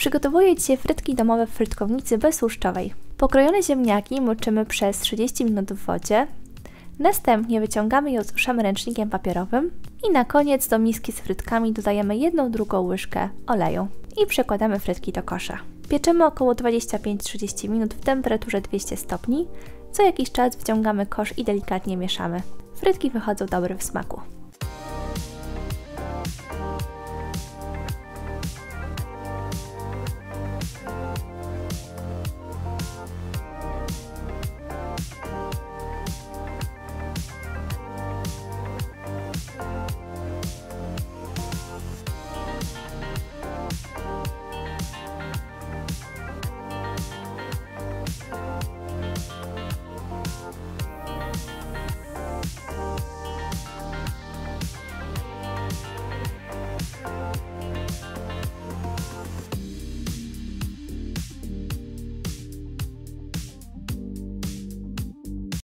Przygotowuję dzisiaj frytki domowe w frytkownicy beztłuszczowej. Pokrojone ziemniaki moczymy przez 30 minut w wodzie. Następnie wyciągamy je i osuszamy ręcznikiem papierowym. I na koniec do miski z frytkami dodajemy 1/2 łyżkę oleju. I przekładamy frytki do kosza. Pieczemy około 25-30 minut w temperaturze 200 stopni. Co jakiś czas wyciągamy kosz i delikatnie mieszamy. Frytki wychodzą dobre w smaku.